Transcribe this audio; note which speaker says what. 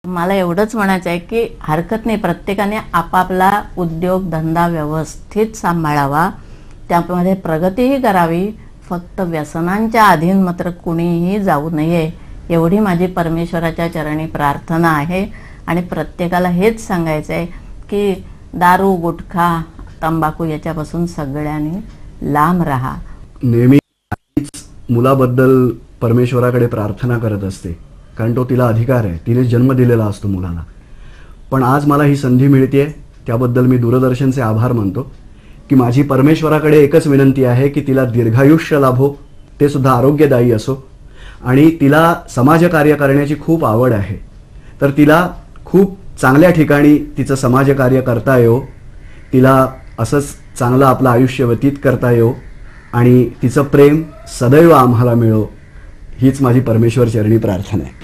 Speaker 1: मला एवढंच म्हणायचं आहे की हरकत नाही, प्रत्येकाने आपापला उद्योग धंदा व्यवस्थित सांभाळावा, त्यामध्ये प्रगतीही करावी, फक्त व्यसनांच्या अधीन मात्र कुणीही जाऊ नये एवढी माझी परमेश्वराच्या चरणी प्रार्थना आहे. आणि प्रत्येकाला हेच सांगायचं आहे की दारू गुटखा तंबाखू याच्यापासून सगळ्यांनी लांब राहा.
Speaker 2: नेहमी मुलाबद्दल परमेश्वराकडे प्रार्थना करत असते, कारण तो तिला अधिकार आहे, तिने जन्म दिलेला असतो मुलाला. पण आज मला ही संधी मिळते, त्याबद्दल मी दूरदर्शनचे आभार मानतो. की माझी परमेश्वराकडे एकच विनंती आहे की तिला दीर्घायुष्य लाभो, ते सुद्धा आरोग्यदायी असो, आणि तिला समाजकार्य करण्याची खूप आवड आहे. तर तिला खूप चांगल्या ठिकाणी तिचं समाजकार्य करता येवो, तिला असंच चांगलं आपलं आयुष्य व्यतीत करता येवो, आणि तिचं प्रेम सदैव आम्हाला मिळो, हीच माझी परमेश्वर चरणी प्रार्थना आहे.